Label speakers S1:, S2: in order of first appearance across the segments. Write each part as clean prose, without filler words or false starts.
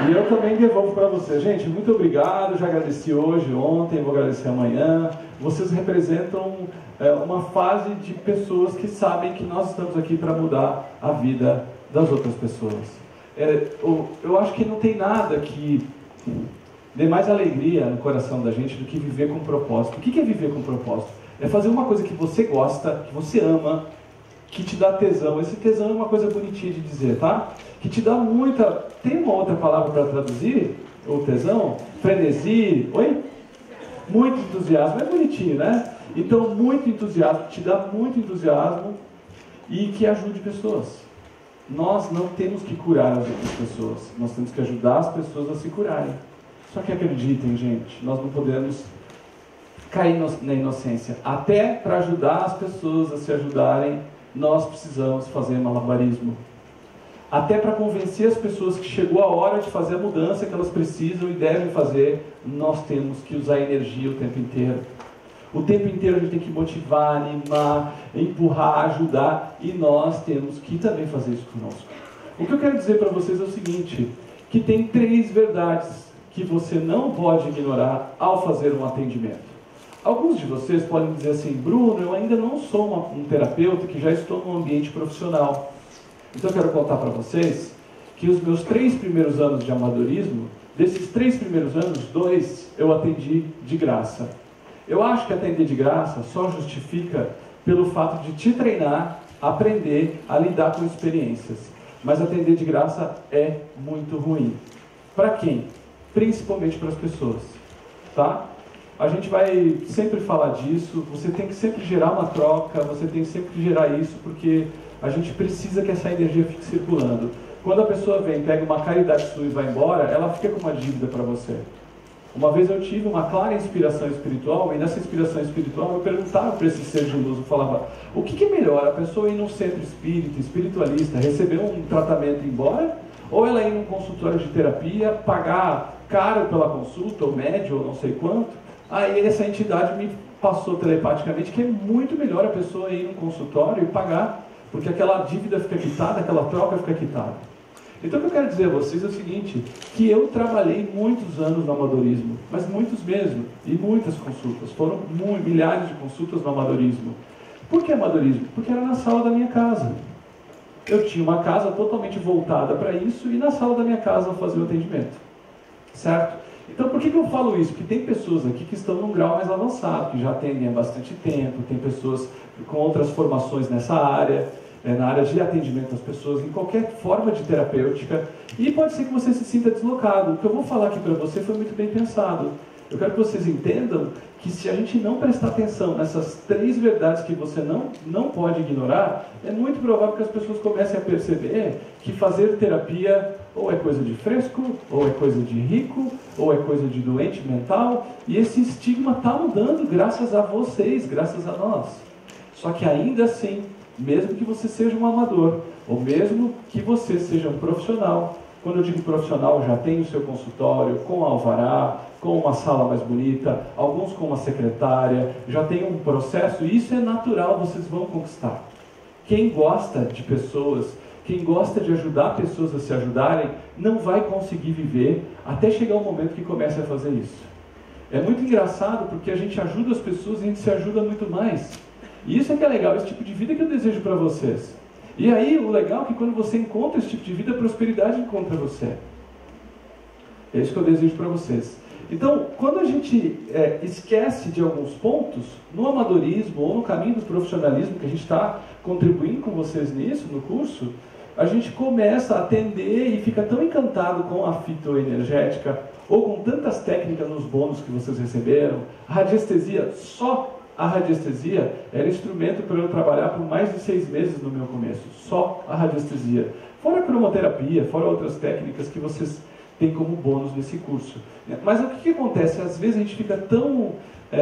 S1: E eu também devolvo para você. Gente, muito obrigado. Já agradeci hoje, ontem, vou agradecer amanhã. Vocês representam uma fase de pessoas que sabem que nós estamos aqui para mudar a vida das outras pessoas. Eu acho que não tem nada que dê mais alegria no coração da gente do que viver com propósito. O que é viver com propósito? É fazer uma coisa que você gosta, que você ama, que te dá tesão. Esse tesão é uma coisa bonitinha de dizer, tá? Que te dá muita... Tem uma outra palavra para traduzir? O tesão? Frenesi? Oi? Muito entusiasmo. É bonitinho, né? Então, muito entusiasmo. Te dá muito entusiasmo e que ajude pessoas. Nós não temos que curar as outras pessoas. Nós temos que ajudar as pessoas a se curarem. Só que acreditem, gente, nós não podemos cair na inocência. Até para ajudar as pessoas a se ajudarem, nós precisamos fazer malabarismo. Até para convencer as pessoas que chegou a hora de fazer a mudança que elas precisam e devem fazer, nós temos que usar energia o tempo inteiro. O tempo inteiro a gente tem que motivar, animar, empurrar, ajudar, e nós temos que também fazer isso conosco. O que eu quero dizer para vocês é o seguinte, que tem 3 verdades que você não pode ignorar ao fazer um atendimento. Alguns de vocês podem dizer assim, Bruno, eu ainda não sou um terapeuta que já estou num ambiente profissional. Então eu quero contar para vocês que os meus 3 primeiros anos de amadorismo, desses 3 primeiros anos, 2 eu atendi de graça. Eu acho que atender de graça só justifica pelo fato de te treinar, aprender a lidar com experiências. Mas atender de graça é muito ruim. Para quem? Principalmente para as pessoas. Tá? A gente vai sempre falar disso, você tem que sempre gerar uma troca, você tem sempre que gerar isso, porque a gente precisa que essa energia fique circulando. Quando a pessoa vem, pega uma caridade sua e vai embora, ela fica com uma dívida para você. Uma vez eu tive uma clara inspiração espiritual, e nessa inspiração espiritual eu perguntava para esse ser de luz, eu falava, o que é melhor, a pessoa ir num centro espírita, espiritualista, receber um tratamento e ir embora, ou ela ir num consultório de terapia, pagar caro pela consulta, ou médio, ou não sei quanto. Aí essa entidade me passou telepaticamente que é muito melhor a pessoa ir num consultório e pagar, porque aquela dívida fica quitada, aquela troca fica quitada. Então o que eu quero dizer a vocês é o seguinte, que eu trabalhei muitos anos no amadorismo, mas muitos mesmo, e muitas consultas, foram milhares de consultas no amadorismo. Por que amadorismo? Porque era na sala da minha casa. Eu tinha uma casa totalmente voltada para isso, e na sala da minha casa eu fazia o atendimento. Certo? Então, por que eu falo isso? Porque tem pessoas aqui que estão num grau mais avançado, que já atendem há bastante tempo, tem pessoas com outras formações nessa área, na área de atendimento às pessoas, em qualquer forma de terapêutica, e pode ser que você se sinta deslocado. O que eu vou falar aqui para você foi muito bem pensado. Eu quero que vocês entendam que se a gente não prestar atenção nessas 3 verdades que você não pode ignorar, é muito provável que as pessoas comecem a perceber que fazer terapia ou é coisa de fresco, ou é coisa de rico, ou é coisa de doente mental, e esse estigma está mudando graças a vocês, graças a nós. Só que ainda assim, mesmo que você seja um amador, ou mesmo que você seja um profissional, quando eu digo profissional, já tem o seu consultório com alvará, com uma sala mais bonita, alguns com uma secretária, já tem um processo, e isso é natural, vocês vão conquistar. Quem gosta de pessoas, quem gosta de ajudar pessoas a se ajudarem, não vai conseguir viver até chegar um momento que comece a fazer isso. É muito engraçado porque a gente ajuda as pessoas e a gente se ajuda muito mais. E isso é que é legal, esse tipo de vida que eu desejo para vocês. E aí, o legal é que quando você encontra esse tipo de vida, a prosperidade encontra você. É isso que eu desejo para vocês. Então, quando a gente esquece de alguns pontos, no amadorismo ou no caminho do profissionalismo, que a gente está contribuindo com vocês nisso, no curso, a gente começa a atender e fica tão encantado com a fitoenergética, ou com tantas técnicas nos bônus que vocês receberam. A radiestesia, só a radiestesia era instrumento para eu trabalhar por mais de 6 meses no meu começo. Só a radiestesia. Fora a cromoterapia, fora outras técnicas que vocês têm como bônus nesse curso. Mas o que acontece? Às vezes a gente fica tão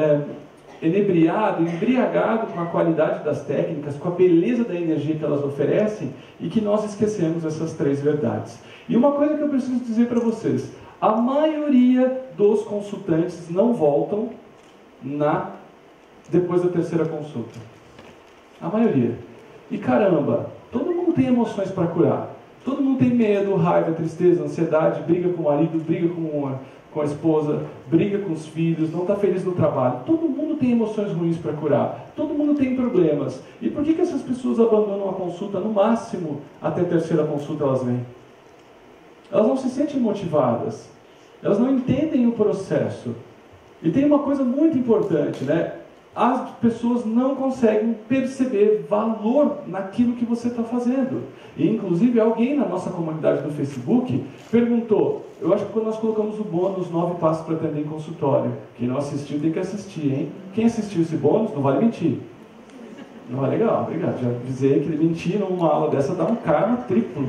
S1: embriagado com a qualidade das técnicas, com a beleza da energia que elas oferecem, e que nós esquecemos essas 3 verdades. E uma coisa que eu preciso dizer para vocês, a maioria dos consultantes não voltam depois da 3ª consulta. A maioria. E caramba, todo mundo tem emoções para curar. Todo mundo tem medo, raiva, tristeza, ansiedade, briga com o marido, briga com a esposa, briga com os filhos, não está feliz no trabalho. Todo mundo tem emoções ruins para curar. Todo mundo tem problemas. E por que essas pessoas abandonam a consulta? No máximo, até a terceira consulta elas vêm. Elas não se sentem motivadas. Elas não entendem o processo. E tem uma coisa muito importante, né? As pessoas não conseguem perceber valor naquilo que você está fazendo. E, inclusive, alguém na nossa comunidade do Facebook perguntou, eu acho que quando nós colocamos o bônus 9 passos para atender em consultório, quem não assistiu tem que assistir, hein? Quem assistiu esse bônus não vale mentir. Não é legal, obrigado. Já avisei que ele mentir numa aula dessa dá um karma triplo.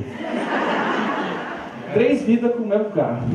S1: 3 vidas com o mesmo karma.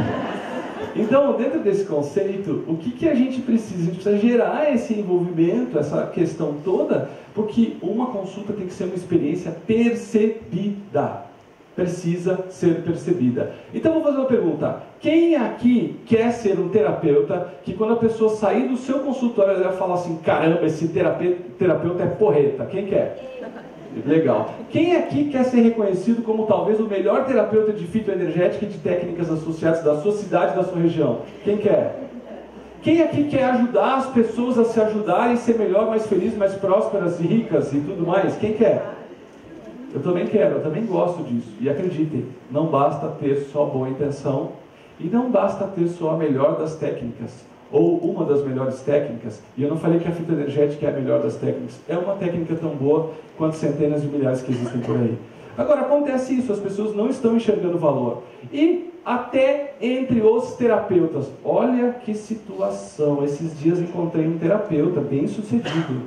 S1: Então, dentro desse conceito, o que a gente precisa? A gente precisa gerar esse envolvimento, essa questão toda, porque uma consulta tem que ser uma experiência percebida. Precisa ser percebida. Então, vou fazer uma pergunta. Quem aqui quer ser um terapeuta que quando a pessoa sair do seu consultório, ela vai falar assim, caramba, esse terapeuta é porreta? Quem quer? Legal. Quem aqui quer ser reconhecido como talvez o melhor terapeuta de fitoenergética e de técnicas associadas da sua cidade, da sua região? Quem quer? Quem aqui quer ajudar as pessoas a se ajudarem, ser melhor, mais feliz, mais prósperas e ricas e tudo mais? Quem quer? Eu também quero, eu também gosto disso. E acreditem, não basta ter só boa intenção e não basta ter só a melhor das técnicas. Ou uma das melhores técnicas, e eu não falei que a fitoenergética é a melhor das técnicas, é uma técnica tão boa quanto centenas de milhares que existem por aí. Agora, acontece isso, as pessoas não estão enxergando valor. E até entre os terapeutas, olha que situação, esses dias encontrei um terapeuta bem sucedido.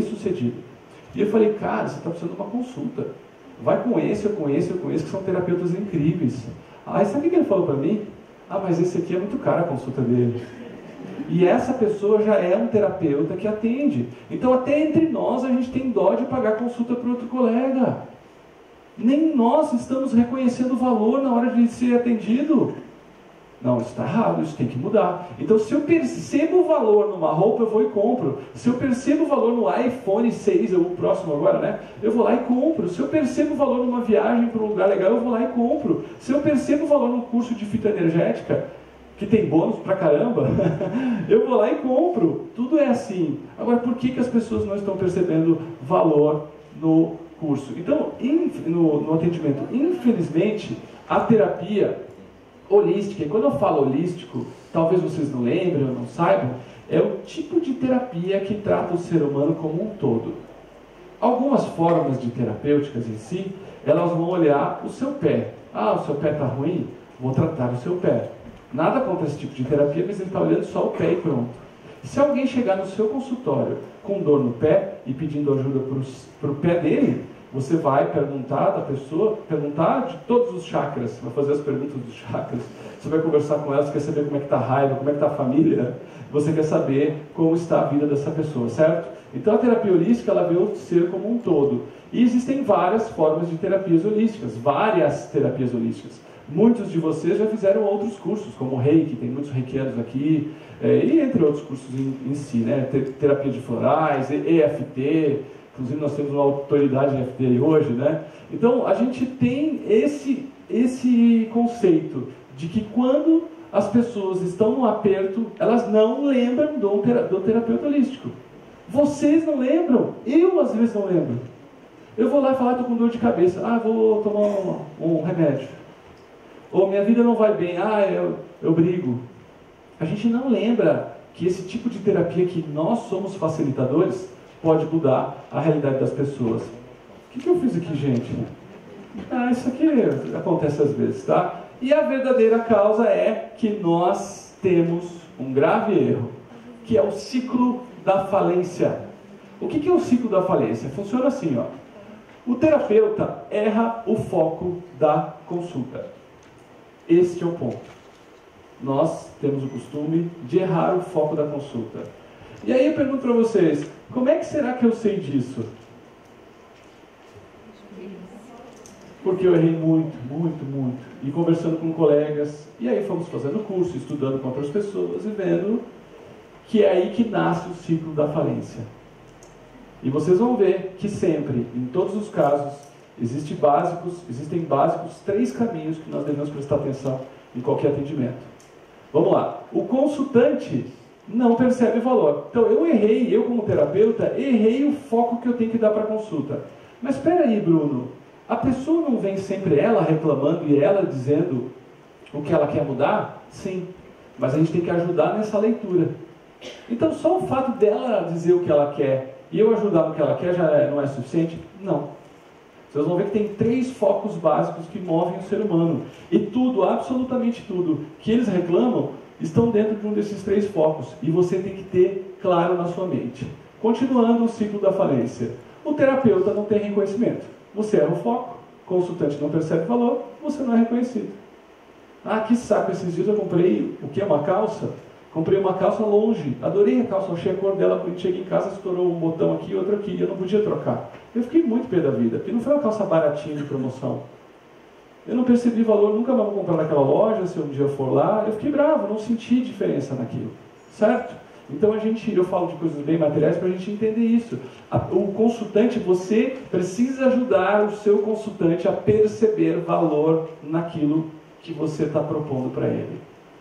S1: E eu falei, cara, você está precisando de uma consulta. Vai com esse, que são terapeutas incríveis. Aí sabe o que ele falou para mim? Ah, mas esse aqui é muito caro a consulta dele. E essa pessoa já é um terapeuta que atende. Então, até entre nós, a gente tem dó de pagar consulta para outro colega. Nem nós estamos reconhecendo o valor na hora de ser atendido. Não, isso está errado, isso tem que mudar. Então, se eu percebo o valor numa roupa, eu vou e compro. Se eu percebo o valor no iPhone 6, o próximo agora, né? Eu vou lá e compro. Se eu percebo o valor numa viagem para um lugar legal, eu vou lá e compro. Se eu percebo o valor num curso de fitoenergética, que tem bônus pra caramba, eu vou lá e compro. Tudo é assim. Agora, por que as pessoas não estão percebendo valor no curso? Então, no atendimento, infelizmente, a terapia holística, e quando eu falo holístico, talvez vocês não lembrem ou não saibam, é o tipo de terapia que trata o ser humano como um todo. Algumas formas de terapêuticas em si, elas vão olhar o seu pé. Ah, o seu pé está ruim? Vou tratar o seu pé. Nada contra esse tipo de terapia, mas ele está olhando só o pé e pronto. E se alguém chegar no seu consultório com dor no pé e pedindo ajuda para o pé dele, você vai perguntar da pessoa, perguntar de todos os chakras, vai fazer as perguntas dos chakras, você vai conversar com ela, você quer saber como é que está a raiva, como é que está a família, você quer saber como está a vida dessa pessoa, certo? Então a terapia holística, ela vê o ser como um todo. E existem várias formas de terapias holísticas, várias terapias holísticas. Muitos de vocês já fizeram outros cursos, como Reiki, tem muitos reikianos aqui, e entre outros cursos em si, né? Terapia de florais, EFT, inclusive nós temos uma autoridade em EFT aí hoje, né? Então, a gente tem esse conceito de que quando as pessoas estão no aperto, elas não lembram do terapeuta holístico. Vocês não lembram, eu às vezes não lembro. Eu vou lá e falar, estou com dor de cabeça, vou tomar um remédio. Ou minha vida não vai bem, eu brigo. A gente não lembra que esse tipo de terapia que nós somos facilitadores pode mudar a realidade das pessoas. O que eu fiz aqui, gente? Isso aqui acontece às vezes, tá? E a verdadeira causa é que nós temos um grave erro, que é o ciclo da falência. O que é o ciclo da falência? Funciona assim, ó. O terapeuta erra o foco da consulta. Este é o ponto. Nós temos o costume de errar o foco da consulta. E aí eu pergunto para vocês, como é que será que eu sei disso? Porque eu errei muito. E conversando com colegas, e aí fomos fazendo curso, estudando com outras pessoas e vendo que é aí que nasce o ciclo da falência. E vocês vão ver que sempre, em todos os casos, Existem básicos 3 caminhos que nós devemos prestar atenção em qualquer atendimento. Vamos lá. O consultante não percebe valor. Então, eu como terapeuta, errei o foco que eu tenho que dar para a consulta. Mas espera aí, Bruno. A pessoa não vem sempre ela reclamando e ela dizendo o que ela quer mudar? Sim. Mas a gente tem que ajudar nessa leitura. Então, só o fato dela dizer o que ela quer e eu ajudar no que ela quer já não é suficiente? Não. Vocês vão ver que tem 3 focos básicos que movem o ser humano. E tudo, absolutamente tudo, que eles reclamam, estão dentro de um desses 3 focos. E você tem que ter claro na sua mente. Continuando o ciclo da falência. O terapeuta não tem reconhecimento. Você erra o foco, o consultante não percebe valor, você não é reconhecido. Ah, que saco, esses dias eu comprei, o que é uma calça? Comprei uma calça longe, adorei a calça, achei a cor dela, quando cheguei em casa estourou um botão aqui e outro aqui, e eu não podia trocar. Eu fiquei muito pé da vida, porque não foi uma calça baratinha de promoção. Eu não percebi valor, nunca mais vou comprar naquela loja, se um dia eu for lá. Eu fiquei bravo, não senti diferença naquilo, certo? Então eu falo de coisas bem materiais para a gente entender isso. O consultante, você precisa ajudar o seu consultante a perceber valor naquilo que você está propondo para ele.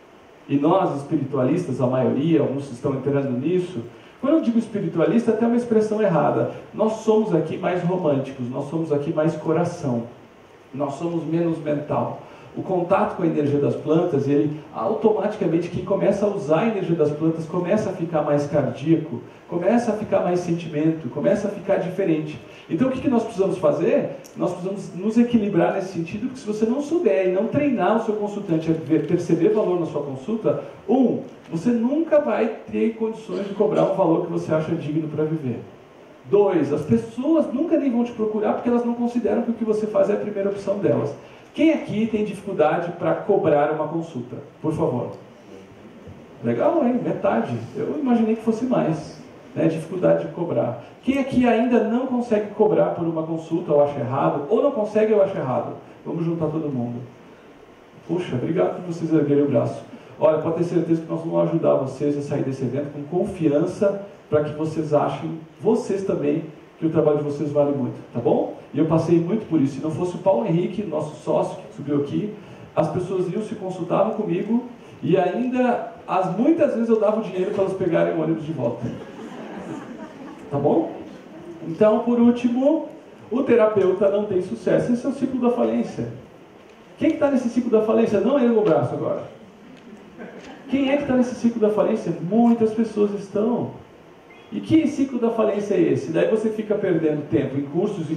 S1: E nós, espiritualistas, a maioria, alguns estão entrando nisso. Quando eu digo espiritualista, até uma expressão errada. Nós somos aqui mais românticos, nós somos aqui mais coração. Nós somos menos mental. O contato com a energia das plantas, ele automaticamente, quem começa a usar a energia das plantas, começa a ficar mais cardíaco, começa a ficar mais sentimento, começa a ficar diferente. Então o que nós precisamos fazer? Nós precisamos nos equilibrar nesse sentido, porque se você não souber e não treinar o seu consultante a perceber valor na sua consulta, você nunca vai ter condições de cobrar um valor que você acha digno para viver. 2, as pessoas nunca nem vão te procurar porque elas não consideram que o que você faz é a primeira opção delas. Quem aqui tem dificuldade para cobrar uma consulta? Por favor. Legal, hein? Metade. Eu imaginei que fosse mais. Né? Dificuldade de cobrar. Quem aqui ainda não consegue cobrar por uma consulta ou acha errado? Ou não consegue ou acha errado? Vamos juntar todo mundo. Puxa, obrigado por vocês erguerem o braço. Olha, pode ter certeza que nós vamos ajudar vocês a sair desse evento com confiança para que vocês achem, vocês também, que o trabalho de vocês vale muito, tá bom? E eu passei muito por isso. Se não fosse o Paulo Henrique, nosso sócio que subiu aqui, as pessoas iam se consultavam comigo e ainda, muitas vezes eu dava o dinheiro para elas pegarem o ônibus de volta. Tá bom? Então, por último, o terapeuta não tem sucesso. Esse é o ciclo da falência. Quem está nesse ciclo da falência? Não erga o braço agora. Quem é que está nesse ciclo da falência? Muitas pessoas estão. E que ciclo da falência é esse? Daí você fica perdendo tempo em cursos,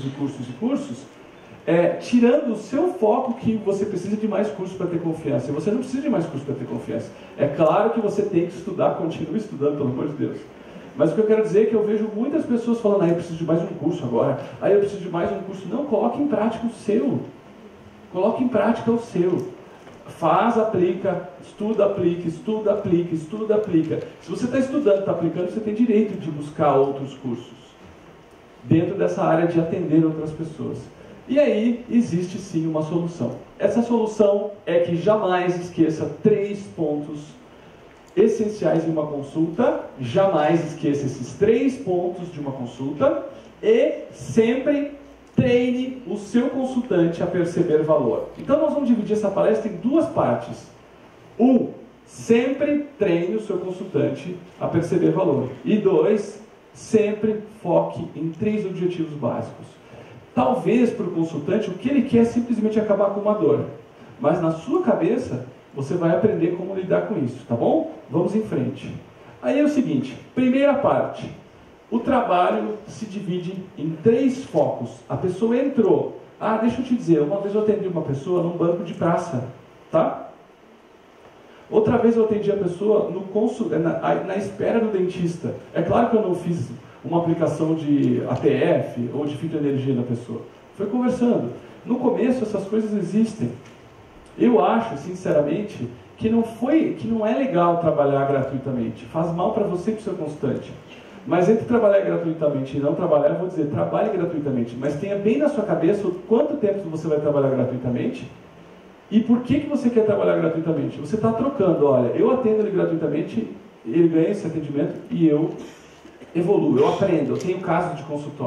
S1: tirando o seu foco que você precisa de mais cursos para ter confiança. E você não precisa de mais cursos para ter confiança. É claro que você tem que estudar, continue estudando, pelo amor de Deus. Mas o que eu quero dizer é que eu vejo muitas pessoas falando, eu preciso de mais um curso agora, eu preciso de mais um curso. Não, coloque em prática o seu. Coloque em prática o seu. Faz, aplica, estuda, aplica, estuda, aplica, estuda, aplica. Se você está estudando, está aplicando, você tem direito de buscar outros cursos dentro dessa área de atender outras pessoas. E aí, existe sim uma solução. Essa solução é que jamais esqueça 3 pontos essenciais em uma consulta, jamais esqueça esses 3 pontos de uma consulta e sempre treine o seu consultante a perceber valor. Então nós vamos dividir essa palestra em 2 partes. 1, sempre treine o seu consultante a perceber valor. E 2, sempre foque em 3 objetivos básicos. Talvez para o consultante o que ele quer é simplesmente acabar com uma dor. Mas na sua cabeça você vai aprender como lidar com isso, tá bom? Vamos em frente. Aí é o seguinte, primeira parte. O trabalho se divide em 3 focos. A pessoa entrou. Deixa eu te dizer, uma vez eu atendi uma pessoa num banco de praça, tá? Outra vez eu atendi a pessoa na espera do dentista. É claro que eu não fiz uma aplicação de ATF ou de fitoenergia na pessoa. Foi conversando. No começo essas coisas existem. Eu acho, sinceramente, que não é legal trabalhar gratuitamente. Faz mal para você e para o seu consultante. Mas entre trabalhar gratuitamente e não trabalhar, eu vou dizer, trabalhe gratuitamente, mas tenha bem na sua cabeça quanto tempo você vai trabalhar gratuitamente e por que você quer trabalhar gratuitamente. Você está trocando, olha, eu atendo ele gratuitamente, ele ganha esse atendimento e eu evoluo, eu aprendo, eu tenho casos de consultório.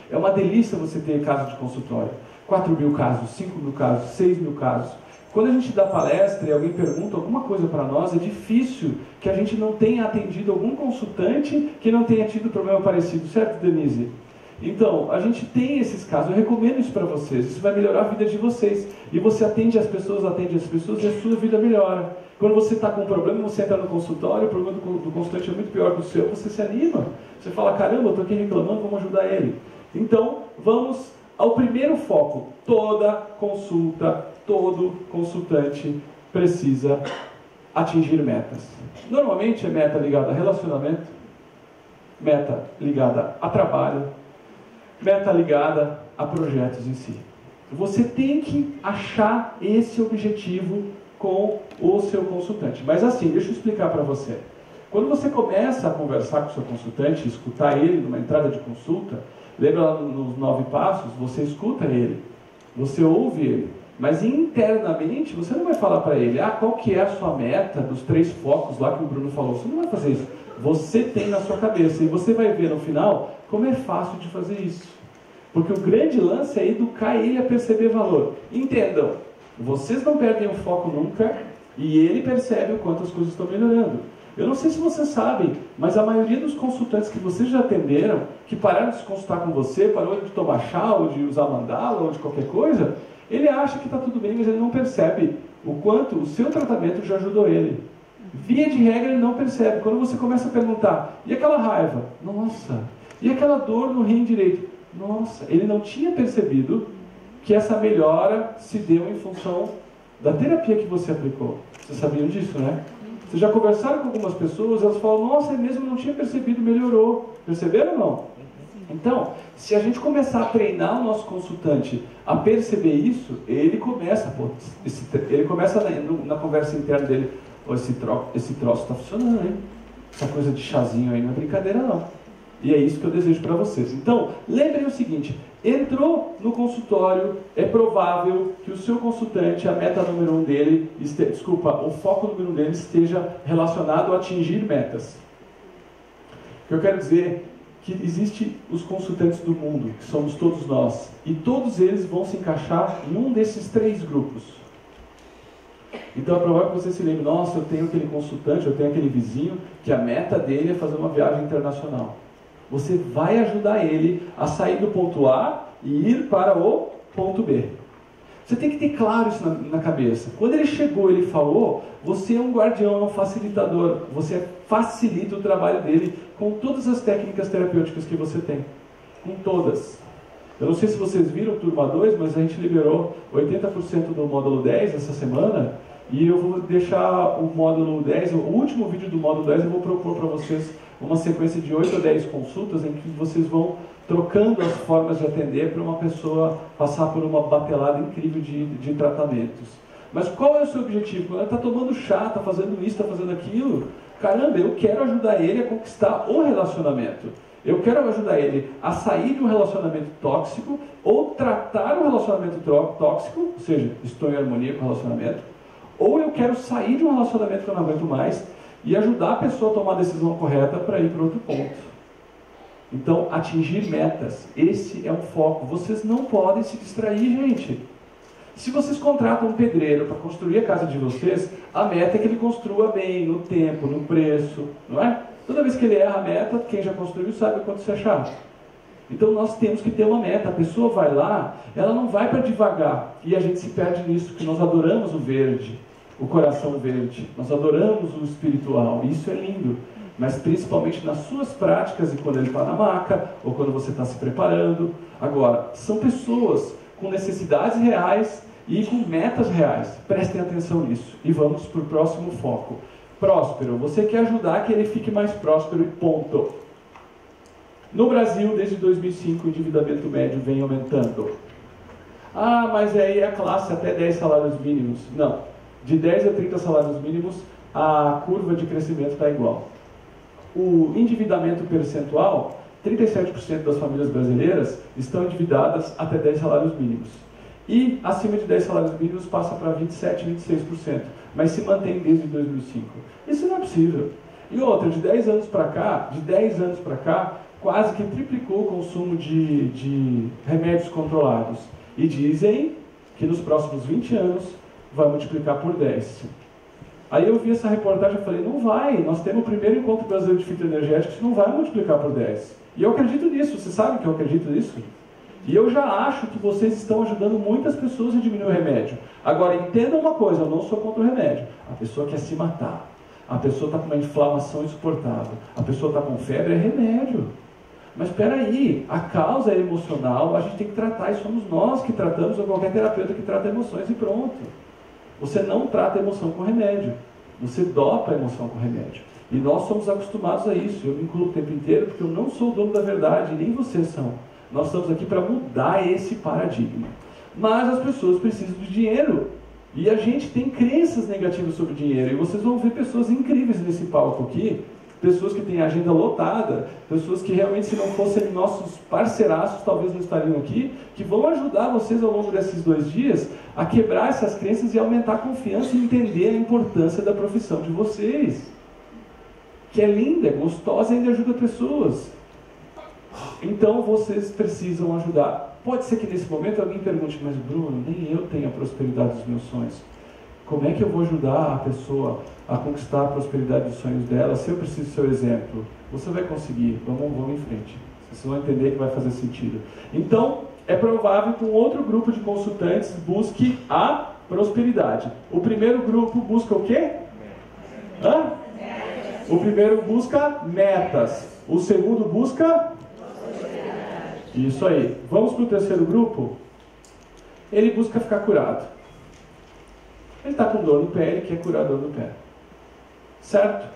S1: É uma delícia você ter casos de consultório. 4.000 casos, 5.000 casos, 6.000 casos. Quando a gente dá palestra e alguém pergunta alguma coisa para nós, é difícil que a gente não tenha atendido algum consultante que não tenha tido problema parecido, certo, Denise? Então, a gente tem esses casos, eu recomendo isso para vocês, isso vai melhorar a vida de vocês. E você atende as pessoas e a sua vida melhora. Quando você está com um problema, você entra no consultório, o problema do consultante é muito pior que o seu, você se anima. Você fala, caramba, eu estou aqui reclamando, vamos ajudar ele. Então, vamos ao primeiro foco. Toda consulta, todo consultante precisa atingir metas. Normalmente é meta ligada a relacionamento, meta ligada a trabalho, meta ligada a projetos em si. Você tem que achar esse objetivo com o seu consultante. Mas assim, deixa eu explicar para você. Quando você começa a conversar com o seu consultante, escutar ele numa entrada de consulta, lembra lá nos 9 passos, você escuta ele, você ouve ele, mas internamente você não vai falar para ele, qual que é a sua meta dos 3 focos lá que o Bruno falou. Você não vai fazer isso. Você tem na sua cabeça e você vai ver no final como é fácil de fazer isso. Porque o grande lance é educar ele a perceber valor. Entendam, vocês não perdem o foco nunca e ele percebe o quanto as coisas estão melhorando. Eu não sei se vocês sabem, mas a maioria dos consultantes que vocês já atenderam, que pararam de se consultar com você, parou de tomar chá, ou de usar mandala, ou de qualquer coisa, ele acha que está tudo bem, mas ele não percebe o quanto o seu tratamento já ajudou ele. Via de regra, ele não percebe. Quando você começa a perguntar, e aquela raiva? Nossa! E aquela dor no rim direito? Nossa! Ele não tinha percebido que essa melhora se deu em função da terapia que você aplicou. Vocês sabiam disso, né? Vocês já conversaram com algumas pessoas, elas falam, nossa, eu mesmo não tinha percebido, melhorou. Perceberam ou não? Então, se a gente começar a treinar o nosso consultante a perceber isso, ele começa, na conversa interna dele, esse troço está funcionando, hein? Essa coisa de chazinho aí não é brincadeira não. E é isso que eu desejo para vocês. Então, lembrem o seguinte, entrou no consultório, é provável que o seu consultante, a meta número 1 dele, o foco número 1 dele esteja relacionado a atingir metas. O que eu quero dizer que existem os consultantes do mundo, que somos todos nós, e todos eles vão se encaixar em um desses 3 grupos. Então é provável que você se lembre, nossa, eu tenho aquele consultante, eu tenho aquele vizinho, que a meta dele é fazer uma viagem internacional. Você vai ajudar ele a sair do ponto A e ir para o ponto B. Você tem que ter claro isso na cabeça. Quando ele chegou, ele falou, você é um guardião, é um facilitador. Você facilita o trabalho dele com todas as técnicas terapêuticas que você tem. Com todas. Eu não sei se vocês viram o Turma 2, mas a gente liberou 80% do módulo 10 essa semana. E eu vou deixar o módulo 10, o último vídeo do módulo 10, eu vou propor para vocês uma sequência de 8 a 10 consultas em que vocês vão trocando as formas de atender para uma pessoa passar por uma batelada incrível de tratamentos. Mas qual é o seu objetivo? Quando ela está tomando chá, está fazendo isso, está fazendo aquilo, caramba, eu quero ajudar ele a conquistar o relacionamento. Eu quero ajudar ele a sair de um relacionamento tóxico ou tratar um relacionamento tóxico, ou seja, estou em harmonia com o relacionamento, ou eu quero sair de um relacionamento que eu não aguento mais e ajudar a pessoa a tomar a decisão correta para ir para outro ponto. Então, atingir metas, esse é um foco. Vocês não podem se distrair, gente. Se vocês contratam um pedreiro para construir a casa de vocês, a meta é que ele construa bem, no tempo, no preço, não é? Toda vez que ele erra a meta, quem já construiu sabe quanto se achar. Então nós temos que ter uma meta. A pessoa vai lá, ela não vai para devagar. E a gente se perde nisso, porque nós adoramos o verde, o coração verde. Nós adoramos o espiritual. E isso é lindo. Mas principalmente nas suas práticas e quando ele está na maca, ou quando você está se preparando. Agora, são pessoas com necessidades reais e com metas reais. Prestem atenção nisso. E vamos para o próximo foco. Próspero. Você quer ajudar que ele fique mais próspero e ponto. No Brasil, desde 2005, o endividamento médio vem aumentando. Ah, mas aí é a classe até 10 salários mínimos. Não. De 10 a 30 salários mínimos, a curva de crescimento está igual. O endividamento percentual, 37% das famílias brasileiras estão endividadas até 10 salários mínimos. E acima de 10 salários mínimos passa para 27, 26%. Mas se mantém desde 2005. Isso não é possível. E outra, de 10 anos para cá, quase que triplicou o consumo de remédios controlados. E dizem que nos próximos 20 anos vai multiplicar por 10. Aí eu vi essa reportagem e falei, não vai, nós temos o primeiro encontro brasileiro de fitoenergéticos, não vai multiplicar por 10. E eu acredito nisso, vocês sabem que eu acredito nisso? E eu já acho que vocês estão ajudando muitas pessoas a diminuir o remédio. Agora, entendam uma coisa, eu não sou contra o remédio. A pessoa quer se matar, a pessoa está com uma inflamação insuportável, a pessoa está com febre, é remédio. Mas espera aí, a causa é emocional, a gente tem que tratar, e somos nós que tratamos, ou qualquer terapeuta que trata emoções, e pronto. Você não trata a emoção com remédio, você dopa a emoção com remédio. E nós somos acostumados a isso, eu me incluo o tempo inteiro, porque eu não sou o dono da verdade, nem vocês são. Nós estamos aqui para mudar esse paradigma. Mas as pessoas precisam de dinheiro. E a gente tem crenças negativas sobre dinheiro. E vocês vão ver pessoas incríveis nesse palco aqui. Pessoas que têm agenda lotada. Pessoas que realmente, se não fossem nossos parceiraços, talvez não estariam aqui. Que vão ajudar vocês ao longo desses 2 dias a quebrar essas crenças e aumentar a confiança e entender a importância da profissão de vocês. Que é linda, é gostosa e ainda ajuda pessoas. Então vocês precisam ajudar. Pode ser que nesse momento alguém pergunte, mas Bruno, nem eu tenho a prosperidade dos meus sonhos. Como é que eu vou ajudar a pessoa a conquistar a prosperidade dos sonhos dela se eu preciso do seu exemplo? Você vai conseguir, vamos em frente. Vocês vão entender que vai fazer sentido. Então, é provável que um outro grupo de consultantes busque a prosperidade. O primeiro grupo busca o quê? Hã? O primeiro busca metas. O segundo busca... Isso aí. Vamos para o terceiro grupo? Ele busca ficar curado. Ele está com dor no pé, ele quer curar a dor no pé. Certo?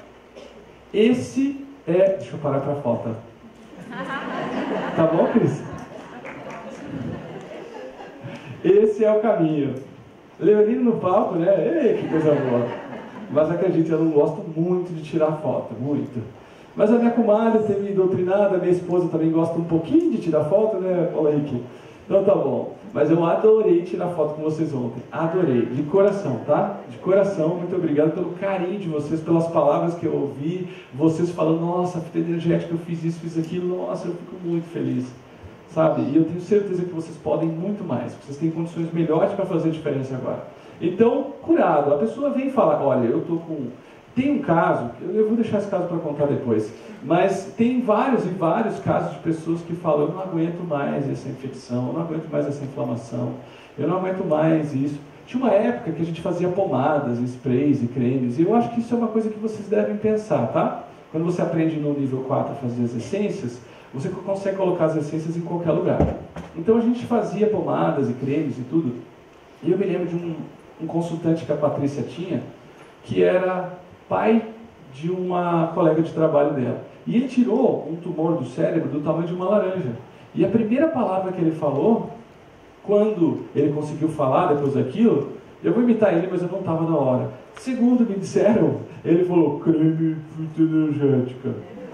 S1: Esse é... Deixa eu parar para a foto. Tá bom, Cris? Esse é o caminho. Leonino no palco, né? Ei, que coisa boa. Mas acredite, eu não gosto muito de tirar foto, muito. Mas a minha comadre tem me doutrinado, a minha esposa também gosta um pouquinho de tirar foto, né, Paulo Henrique? Então tá bom. Mas eu adorei tirar foto com vocês ontem. Adorei. De coração, tá? De coração, muito obrigado pelo carinho de vocês, pelas palavras que eu ouvi. Vocês falando, nossa, fita energética, eu fiz isso, fiz aquilo. Nossa, eu fico muito feliz. Sabe? E eu tenho certeza que vocês podem muito mais. Vocês têm condições melhores para fazer a diferença agora. Então, curado. A pessoa vem e fala, olha, eu tô com... Tem um caso, eu vou deixar esse caso para contar depois, mas tem vários e vários casos de pessoas que falam, eu não aguento mais essa infecção, eu não aguento mais essa inflamação, eu não aguento mais isso. Tinha uma época que a gente fazia pomadas, sprays e cremes, e eu acho que isso é uma coisa que vocês devem pensar, tá? Quando você aprende no nível 4 a fazer as essências, você consegue colocar as essências em qualquer lugar. Então a gente fazia pomadas e cremes e tudo, e eu me lembro de um consultante que a Patrícia tinha, que era pai de uma colega de trabalho dela. E ele tirou um tumor do cérebro do tamanho de uma laranja. E a primeira palavra que ele falou, quando ele conseguiu falar depois daquilo, eu vou imitar ele, mas eu não estava na hora. Segundo me disseram, ele falou, creme fitoenergética.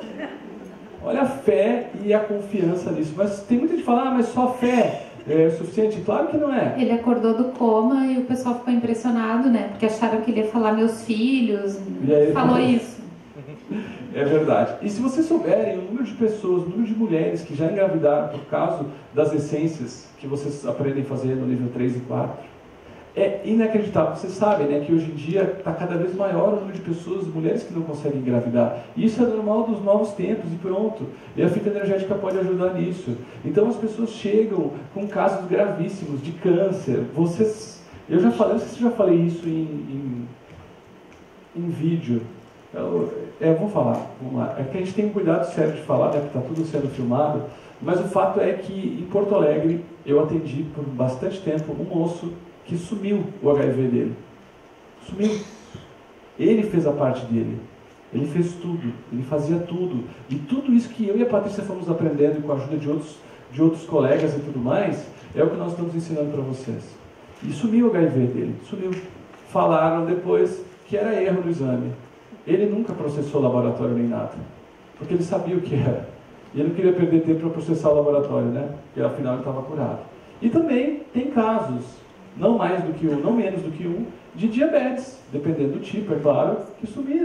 S1: Olha a fé e a confiança nisso. Mas tem muita gente que fala, mas só fé é suficiente? Claro que não é.
S2: Ele acordou do coma e o pessoal ficou impressionado, né? Porque acharam que ele ia falar meus filhos. Falou isso.
S1: É verdade. E se vocês souberem o número de pessoas, o número de mulheres que já engravidaram por causa das essências que vocês aprendem a fazer no nível 3 e 4, é inacreditável. Vocês sabem, né, que hoje em dia está cada vez maior o número de pessoas, mulheres que não conseguem engravidar. E isso é normal dos novos tempos e pronto. E a fita energética pode ajudar nisso. Então as pessoas chegam com casos gravíssimos de câncer. Eu já falei, não sei se eu já falei isso em vídeo. Vou falar, vamos lá. É que a gente tem um cuidado sério de falar, né, porque está tudo sendo filmado. Mas o fato é que em Porto Alegre eu atendi por bastante tempo um moço que sumiu o HIV dele. Sumiu. Ele fez a parte dele. Ele fez tudo. Ele fazia tudo. E tudo isso que eu e a Patrícia fomos aprendendo com a ajuda de outros colegas e tudo mais, é o que nós estamos ensinando para vocês. E sumiu o HIV dele. Sumiu. Falaram depois que era erro no exame. Ele nunca processou o laboratório nem nada. Porque ele sabia o que era. E ele não queria perder tempo para processar o laboratório, né? Porque afinal ele estava curado. E também tem casos, não menos do que um, de diabetes, dependendo do tipo, é claro, que sumiram.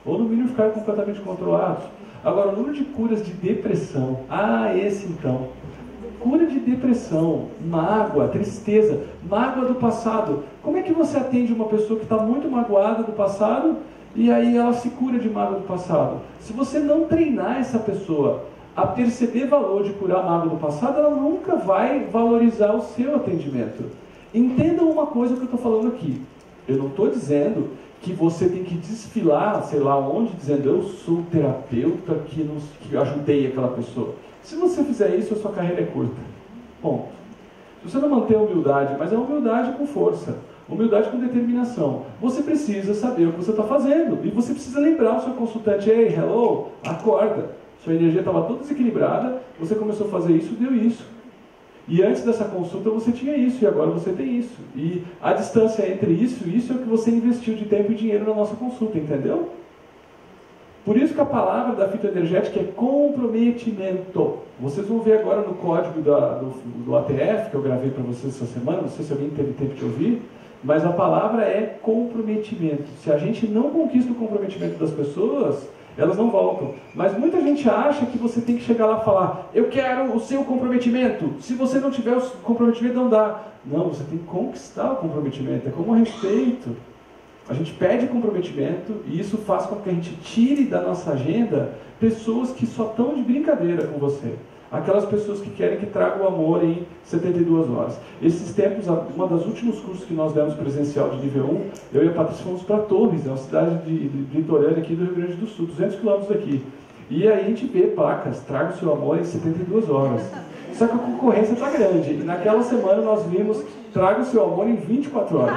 S1: ou no mínimo ficarem completamente controlados. Agora, o número de curas de depressão, esse então, cura de depressão, mágoa, tristeza, mágoa do passado. Como é que você atende uma pessoa que está muito magoada do passado e aí ela se cura de mágoa do passado? Se você não treinar essa pessoa a perceber valor de curar a mágoa do passado, ela nunca vai valorizar o seu atendimento. Entendam uma coisa que eu estou falando aqui. Eu não estou dizendo que você tem que desfilar, sei lá onde, dizendo eu sou o terapeuta que ajudei aquela pessoa. Se você fizer isso, a sua carreira é curta. Ponto. Se você não manter a humildade, mas é humildade com força, humildade com determinação, você precisa saber o que você está fazendo. E você precisa lembrar o seu consultante, ei, hello, acorda. Sua energia estava toda desequilibrada, você começou a fazer isso, deu isso. E antes dessa consulta você tinha isso, e agora você tem isso. E a distância entre isso e isso é o que você investiu de tempo e dinheiro na nossa consulta, entendeu? Por isso que a palavra da fitoenergética é comprometimento. Vocês vão ver agora no código do ATF, que eu gravei para vocês essa semana, não sei se alguém teve tempo de ouvir, mas a palavra é comprometimento. Se a gente não conquista o comprometimento das pessoas, elas não voltam. Mas muita gente acha que você tem que chegar lá e falar, eu quero o seu comprometimento. Se você não tiver o comprometimento, não dá. Não, você tem que conquistar o comprometimento. É como respeito. A gente pede comprometimento e isso faz com que a gente tire da nossa agenda pessoas que só estão de brincadeira com você. Aquelas pessoas que querem que traga o amor em 72 horas. Esses tempos, uma das últimos cursos que nós demos presencial de nível 1, eu e a Patrícia fomos para Torres, uma cidade de litorânea aqui do Rio Grande do Sul, 200 quilômetros daqui. E aí a gente vê placas, traga o seu amor em 72 horas. Só que a concorrência está grande. E naquela semana nós vimos, traga o seu amor em 24 horas.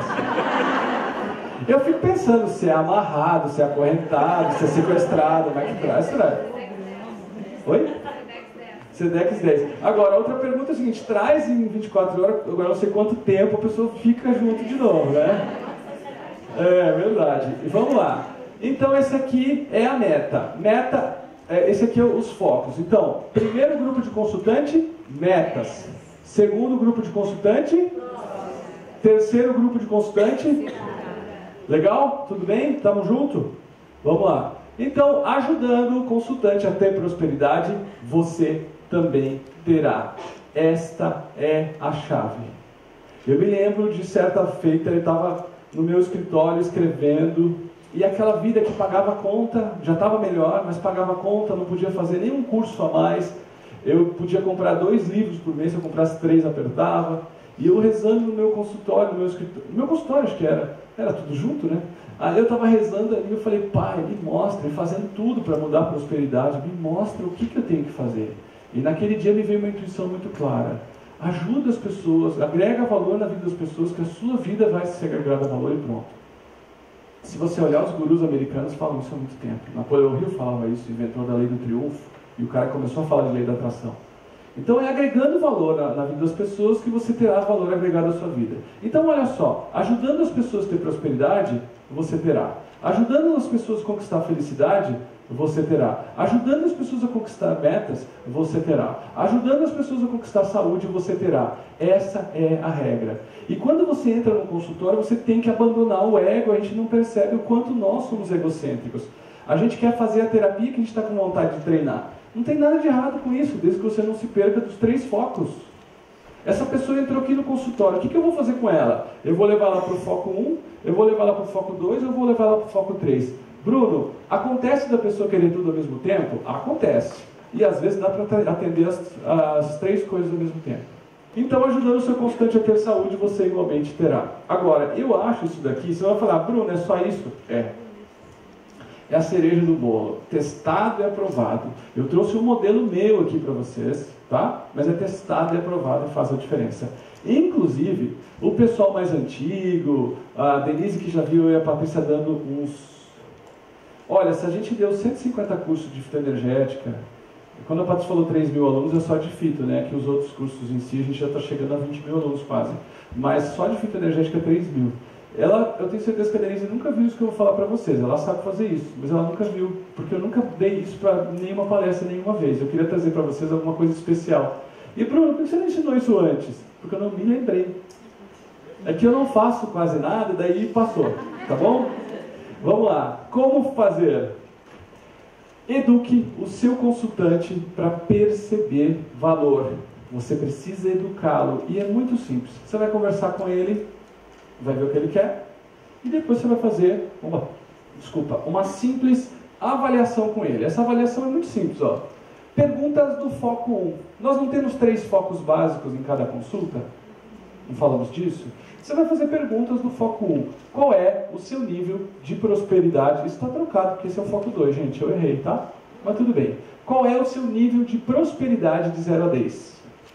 S1: Eu fico pensando se é amarrado, se é acorrentado, se é sequestrado, como é que traz? Oi? Sedex 10. Agora, outra pergunta é a seguinte, traz em 24 horas, agora não sei quanto tempo a pessoa fica junto de novo, né? É verdade. E vamos lá. Então, esse aqui é a meta. Esse aqui é os focos. Então, primeiro grupo de consultante, metas. Segundo grupo de consultante, terceiro grupo de consultante. Legal? Tudo bem? Estamos juntos? Vamos lá. Então, ajudando o consultante a ter prosperidade, você também terá. Esta é a chave. Eu me lembro de certa feita, eu estava no meu escritório escrevendo, e aquela vida que pagava conta, já estava melhor, mas pagava conta, não podia fazer nenhum curso a mais. Eu podia comprar 2 livros por mês, se eu comprasse 3 apertava. E eu rezando no meu consultório, no meu consultório acho que era tudo junto, né? Aí eu estava rezando ali, eu falei, pai, me mostra, fazendo tudo para mudar a prosperidade, me mostra o que eu tenho que fazer. E naquele dia me veio uma intuição muito clara. Ajuda as pessoas, agrega valor na vida das pessoas, que a sua vida vai ser agregada a valor e pronto. Se você olhar, os gurus americanos falam isso há muito tempo. Napoleão Hill falava isso, inventor da lei do triunfo, e o cara começou a falar de lei da atração. Então é agregando valor na vida das pessoas que você terá valor agregado à sua vida. Então olha só, ajudando as pessoas a ter prosperidade, você terá. Ajudando as pessoas a conquistar a felicidade, você terá. Ajudando as pessoas a conquistar metas, você terá. Ajudando as pessoas a conquistar saúde, você terá. Essa é a regra. E quando você entra no consultório, você tem que abandonar o ego. A gente não percebe o quanto nós somos egocêntricos. A gente quer fazer a terapia que a gente está com vontade de treinar. Não tem nada de errado com isso, desde que você não se perca dos 3 focos. Essa pessoa entrou aqui no consultório, o que eu vou fazer com ela? Eu vou levar ela para o foco 1, eu vou levar ela para o foco 2, eu vou levar ela para o foco 3. Bruno, acontece da pessoa querer tudo ao mesmo tempo? Acontece. E às vezes dá para atender as 3 coisas ao mesmo tempo. Então, ajudando o seu consultante a ter saúde, você igualmente terá. Agora, eu acho isso daqui, você vai falar, Bruno, é só isso? É a cereja do bolo, testado e aprovado. Eu trouxe um modelo meu aqui para vocês, tá? Mas é testado e aprovado e faz a diferença. Inclusive, o pessoal mais antigo, a Denise que já viu eu e a Patrícia dando uns... Olha, se a gente deu 150 cursos de fitoenergética, quando a Patrícia falou 3 mil alunos é só de fito, né? Que os outros cursos em si a gente já está chegando a 20 mil alunos quase. Mas só de fitoenergética é 3 mil. Eu tenho certeza que a Denise nunca viu isso que eu vou falar para vocês. Ela sabe fazer isso, mas ela nunca viu, porque eu nunca dei isso para nenhuma palestra, nenhuma vez. Eu queria trazer para vocês alguma coisa especial. E Bruno, por que você não ensinou isso antes? Porque eu não me lembrei. É que eu não faço quase nada, daí passou, tá bom? Vamos lá. Como fazer? Eduque o seu consultante para perceber valor. Você precisa educá-lo e é muito simples. Você vai conversar com ele, vai ver o que ele quer e depois você vai fazer uma simples avaliação com ele. Essa avaliação é muito simples, ó. Perguntas do foco 1. Nós não temos 3 focos básicos em cada consulta? Não falamos disso? Você vai fazer perguntas do foco 1. Qual é o seu nível de prosperidade? Isso está trocado, porque esse é o foco 2, gente. Eu errei, tá? Mas tudo bem. Qual é o seu nível de prosperidade de 0 a 10?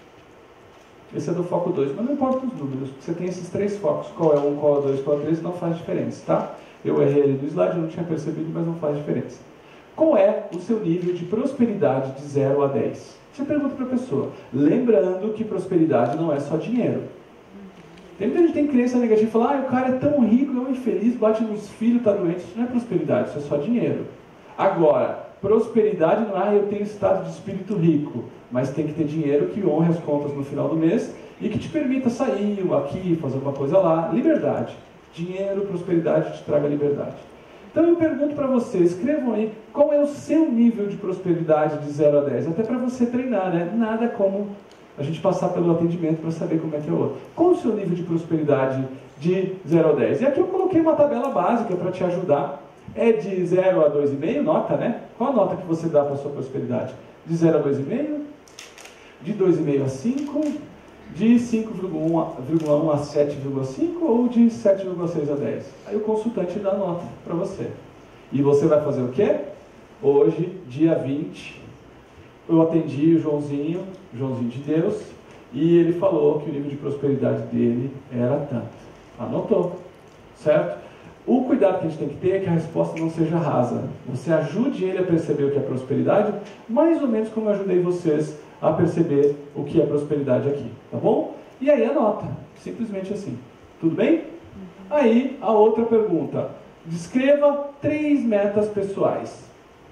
S1: Esse é do foco 2, mas não importa os números. Você tem esses 3 focos. Qual é o 1, qual é o 2, qual é o 3, não faz diferença, tá? Eu errei ali no slide, eu não tinha percebido, mas não faz diferença. Qual é o seu nível de prosperidade de 0 a 10? Você pergunta para a pessoa. Lembrando que prosperidade não é só dinheiro. Tem muita gente que tem crença negativa e fala, o cara é tão rico, é um infeliz, bate nos filhos, está doente. Isso não é prosperidade, isso é só dinheiro. Agora, prosperidade não é, eu tenho estado de espírito rico, mas tem que ter dinheiro que honre as contas no final do mês e que te permita sair aqui, fazer uma coisa lá. Liberdade. Dinheiro, prosperidade te traga liberdade. Então eu pergunto para vocês, escrevam aí, qual é o seu nível de prosperidade de 0 a 10? Até para você treinar, né? Nada como a gente passar pelo atendimento para saber como é que é o outro. Qual o seu nível de prosperidade de 0 a 10? E aqui eu coloquei uma tabela básica para te ajudar. É de 0 a 2,5, nota, né? Qual a nota que você dá para a sua prosperidade? De 0 a 2,5? De 2,5 a 5? De 5,1 a 7,5? Ou de 7,6 a 10? Aí o consultante dá nota para você. E você vai fazer o quê? Hoje, dia 20, eu atendi o Joãozinho de Deus, e ele falou que o nível de prosperidade dele era tanto. Anotou, certo? O cuidado que a gente tem que ter é que a resposta não seja rasa. Você ajude ele a perceber o que é prosperidade, mais ou menos como eu ajudei vocês a perceber o que é prosperidade aqui, tá bom? E aí anota, simplesmente assim. Tudo bem? Aí, a outra pergunta. Descreva 3 metas pessoais.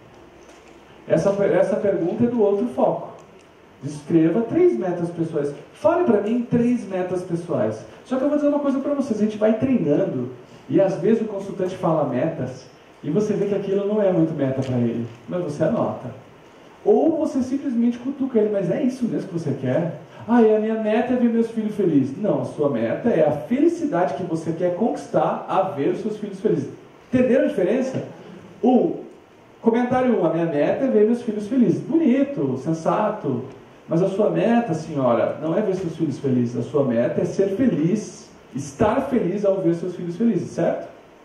S1: Essa pergunta é do outro foco. Descreva 3 metas pessoais. Fale para mim 3 metas pessoais. Só que eu vou dizer uma coisa para vocês. A gente vai treinando e às vezes o consultante fala metas e você vê que aquilo não é muito meta para ele. Mas você anota. Ou você simplesmente cutuca ele. Mas é isso mesmo que você quer? A minha meta é ver meus filhos felizes. Não, a sua meta é a felicidade que você quer conquistar a ver os seus filhos felizes. Entenderam a diferença? Comentário 1, a minha meta é ver meus filhos felizes. Bonito, sensato. Mas a sua meta, senhora, não é ver seus filhos felizes. A sua meta é ser feliz, estar feliz ao ver seus filhos felizes, certo?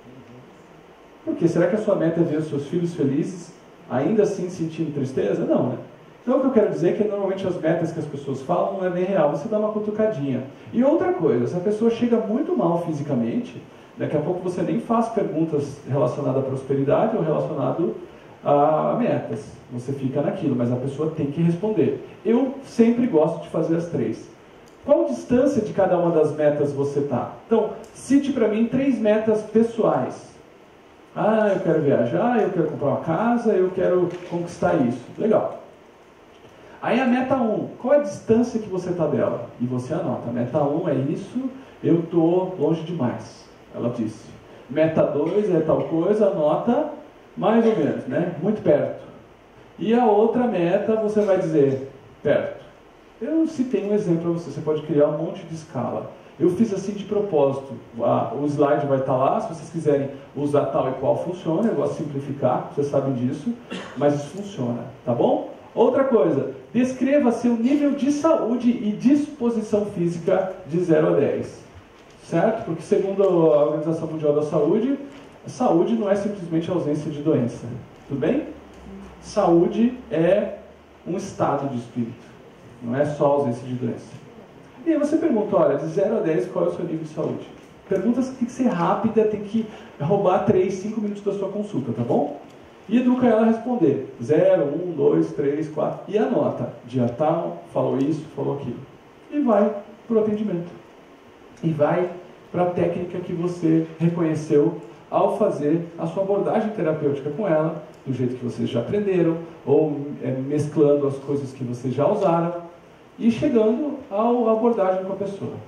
S1: Por quê? Será que a sua meta é ver os seus filhos felizes, ainda assim sentindo tristeza? Não, né? Então o que eu quero dizer é que normalmente as metas que as pessoas falam não é bem real. Você dá uma cutucadinha. E outra coisa, se a pessoa chega muito mal fisicamente, daqui a pouco você nem faz perguntas relacionadas à prosperidade ou relacionado a metas. Você fica naquilo, mas a pessoa tem que responder. Eu sempre gosto de fazer as 3. Qual distância de cada uma das metas você está? Então, cite para mim 3 metas pessoais. Eu quero viajar, eu quero comprar uma casa, eu quero conquistar isso. Legal. Aí a meta 1, qual é a distância que você está dela? E você anota, meta 1 é isso, eu estou longe demais. Ela disse. Meta 2 é tal coisa, anota mais ou menos, né? Muito perto. E a outra meta você vai dizer perto. Eu citei um exemplo para você, você pode criar um monte de escala. Eu fiz assim de propósito. O slide vai estar lá, se vocês quiserem usar tal e qual funciona, eu gosto de simplificar, vocês sabem disso, mas isso funciona, tá bom? Outra coisa, descreva seu nível de saúde e disposição física de 0 a 10. Certo? Porque segundo a Organização Mundial da Saúde, saúde não é simplesmente ausência de doença. Tudo bem? Saúde é um estado de espírito. Não é só ausência de doença. E aí você pergunta, olha, de 0 a 10, qual é o seu nível de saúde? Perguntas que tem que ser rápida, tem que roubar 3, 5 minutos da sua consulta, tá bom? E educa ela a responder. 0, 1, 2, 3, 4. E anota. Dia tal, falou isso, falou aquilo. E vai para o atendimento. E vai para a técnica que você reconheceu ao fazer a sua abordagem terapêutica com ela, do jeito que vocês já aprenderam, ou mesclando as coisas que vocês já usaram, e chegando à abordagem com a pessoa.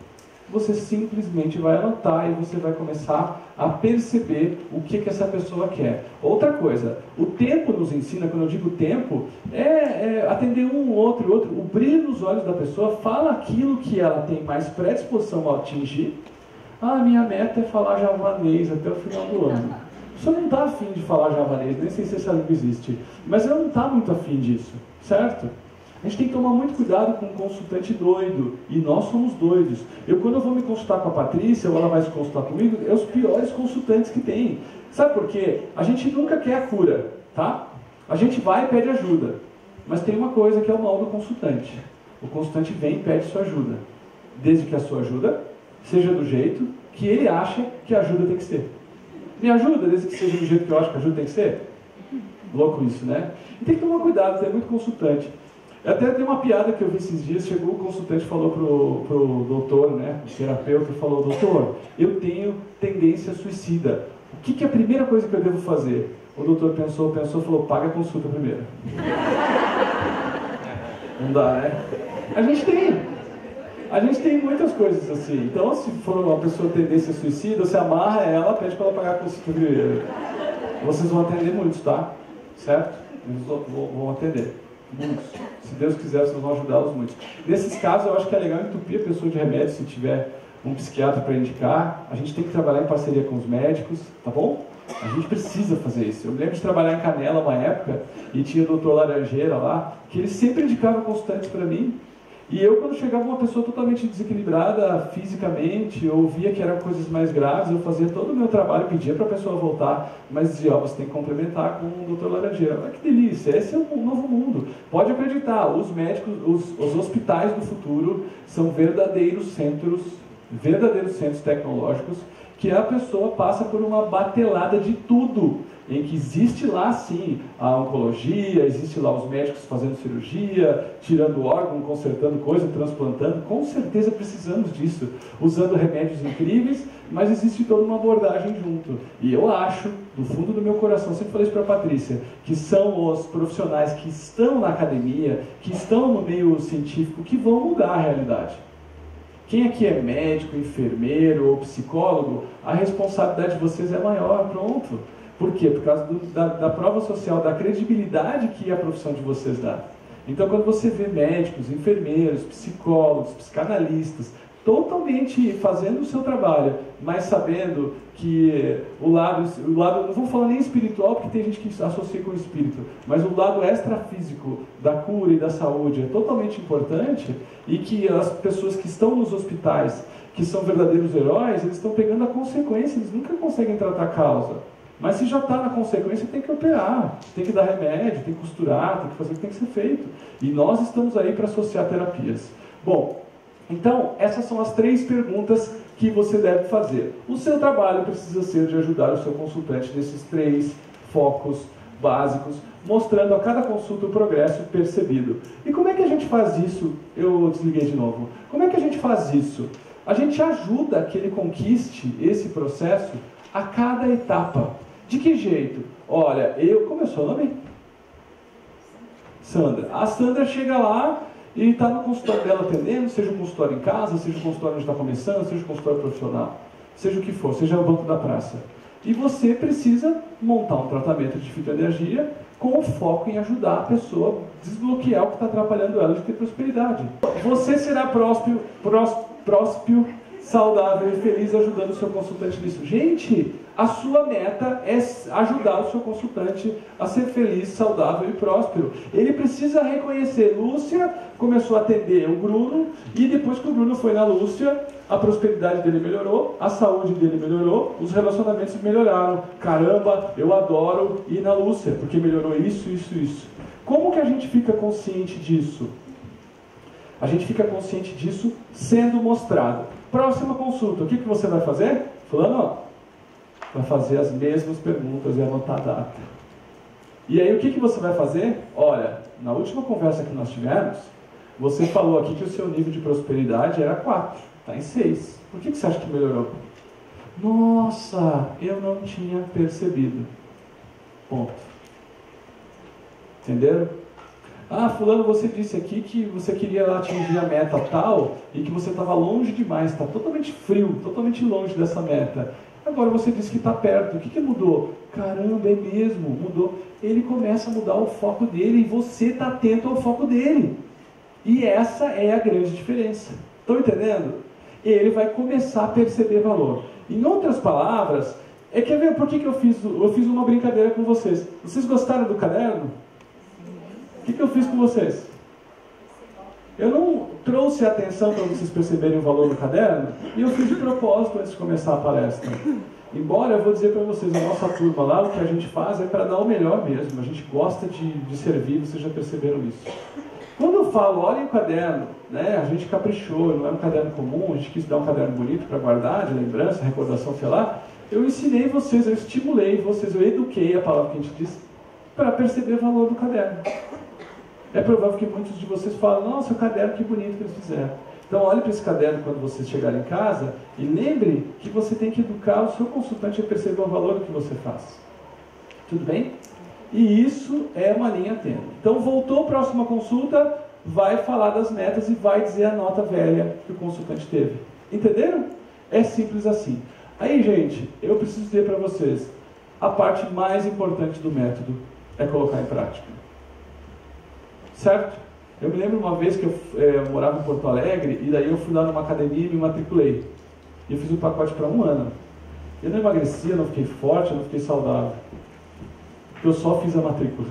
S1: você simplesmente vai anotar e você vai começar a perceber o que essa pessoa quer. Outra coisa, o tempo nos ensina, quando eu digo tempo, é atender um, outro e outro. O brilho nos olhos da pessoa fala aquilo que ela tem mais predisposição a atingir. Ah, minha meta é falar javanês até o final do ano. Você não está afim de falar javanês, nem sei se essa língua existe, mas ela não está muito afim disso, certo? A gente tem que tomar muito cuidado com um consultante doido, e nós somos doidos. Quando eu vou me consultar com a Patrícia, ou ela vai se consultar comigo, é os piores consultantes que tem. Sabe por quê? A gente nunca quer a cura, tá? A gente vai e pede ajuda. Mas tem uma coisa que é o mal do consultante. O consultante vem e pede sua ajuda. Desde que a sua ajuda seja do jeito que ele acha que a ajuda tem que ser. Me ajuda, desde que seja do jeito que eu acho que a ajuda tem que ser? Louco isso, né? E tem que tomar cuidado, tem muito consultante. Até tem uma piada que eu vi esses dias, chegou o consultante e falou pro doutor, né, o terapeuta, falou: doutor, eu tenho tendência suicida. O que é a primeira coisa que eu devo fazer? O doutor pensou, falou: paga a consulta primeiro. Não dá, né? A gente tem muitas coisas assim. Então, se for uma pessoa com tendência suicida, você amarra ela, pede para ela pagar a consulta primeiro. Vocês vão atender muitos, tá? Certo? Eles vão atender. Muitos. Se Deus quiser, vocês vão ajudá-los muito. Nesses casos, eu acho que é legal entupir a pessoa de remédio, se tiver um psiquiatra para indicar. A gente tem que trabalhar em parceria com os médicos, tá bom? A gente precisa fazer isso. Eu me lembro de trabalhar em Canela uma época, e tinha o doutor Laranjeira lá, que ele sempre indicava consultantes para mim. E eu, quando chegava uma pessoa totalmente desequilibrada fisicamente, ou via que eram coisas mais graves, eu fazia todo o meu trabalho, pedia para a pessoa voltar, mas dizia: ó, você tem que complementar com o Dr. Laranjeira. Olha que delícia, esse é um novo mundo. Pode acreditar, os médicos, os hospitais do futuro são verdadeiros centros tecnológicos, que a pessoa passa por uma batelada de tudo, em que existe lá sim a oncologia, existe lá os médicos fazendo cirurgia, tirando órgão, consertando coisa, transplantando. Com certeza precisamos disso, usando remédios incríveis, mas existe toda uma abordagem junto. E eu acho, do fundo do meu coração, sempre falei isso para a Patrícia, que são os profissionais que estão na academia, que estão no meio científico, que vão mudar a realidade. Quem aqui é médico, enfermeiro ou psicólogo, a responsabilidade de vocês é maior, pronto. Por quê? Por causa da prova social, da credibilidade que a profissão de vocês dá. Então, quando você vê médicos, enfermeiros, psicólogos, psicanalistas, totalmente fazendo o seu trabalho, mas sabendo que o lado, não vou falar nem espiritual, porque tem gente que associa com o espírito, mas o lado extrafísico da cura e da saúde é totalmente importante, e que as pessoas que estão nos hospitais, que são verdadeiros heróis, eles estão pegando a consequência, eles nunca conseguem tratar a causa. Mas se já está na consequência, tem que operar, tem que dar remédio, tem que costurar, tem que fazer o que tem que ser feito. E nós estamos aí para associar terapias. Bom, então, essas são as 3 perguntas que você deve fazer. O seu trabalho precisa ser de ajudar o seu consultante nesses 3 focos básicos, mostrando a cada consulta o progresso percebido. E como é que a gente faz isso? Eu desliguei de novo. Como é que a gente faz isso? A gente ajuda que ele conquiste esse processo a cada etapa. De que jeito? Olha, como é o seu nome? Sandra. A Sandra chega lá e está no consultório dela atendendo, seja um consultório em casa, seja um consultório onde está começando, seja um consultório profissional, seja o que for, seja o banco da praça. E você precisa montar um tratamento de fitoenergia com o foco em ajudar a pessoa a desbloquear o que está atrapalhando ela de ter prosperidade. Você será próspero, saudável e feliz ajudando o seu consultante nisso. Gente, a sua meta é ajudar o seu consultante a ser feliz, saudável e próspero. Ele precisa reconhecer. Lúcia começou a atender o Bruno, e depois que o Bruno foi na Lúcia, a prosperidade dele melhorou, a saúde dele melhorou, os relacionamentos melhoraram. Caramba, eu adoro ir na Lúcia, porque melhorou isso, isso, isso. Como que a gente fica consciente disso? A gente fica consciente disso sendo mostrado. Próxima consulta, o que você vai fazer? Fulano, vai fazer as mesmas perguntas e anotar a data. E aí o que você vai fazer? Olha, na última conversa que nós tivemos, você falou aqui que o seu nível de prosperidade era 4, está em 6. Por que você acha que melhorou? Nossa, eu não tinha percebido. Ponto. Entenderam? Ah, fulano, você disse aqui que você queria atingir a meta tal e que você estava longe demais, está totalmente frio, totalmente longe dessa meta. Agora você disse que está perto, o que mudou? Caramba, é mesmo, mudou. Ele começa a mudar o foco dele e você está atento ao foco dele. E essa é a grande diferença. Estão entendendo? Ele vai começar a perceber valor. Em outras palavras, quer ver por que eu fiz uma brincadeira com vocês? Vocês gostaram do caderno? O que eu fiz com vocês? Eu não trouxe a atenção para vocês perceberem o valor do caderno, e eu fiz de propósito antes de começar a palestra. Embora eu vou dizer para vocês, a nossa turma lá, o que a gente faz é para dar o melhor mesmo. A gente gosta de servir, vocês já perceberam isso. Quando eu falo, olhem o caderno, né, a gente caprichou, não é um caderno comum, a gente quis dar um caderno bonito para guardar, de lembrança, recordação, sei lá. Eu ensinei vocês, eu estimulei vocês, eu eduquei a palavra que a gente diz, para perceber o valor do caderno. É provável que muitos de vocês falam, nossa, o caderno, que bonito que eles fizeram. Então olhe para esse caderno quando vocês chegarem em casa e lembre que você tem que educar o seu consultante a perceber o valor do que você faz. Tudo bem? E isso é uma linha tênue. Então voltou a próxima consulta, vai falar das metas e vai dizer a nota velha que o consultante teve. Entenderam? É simples assim. Aí, gente, eu preciso dizer para vocês, a parte mais importante do método é colocar em prática. Certo? Eu me lembro uma vez que eu morava em Porto Alegre e daí eu fui lá numa academia e me matriculei. E eu fiz um pacote para 1 ano. Eu não emagreci, eu não fiquei forte, eu não fiquei saudável. Porque eu só fiz a matrícula.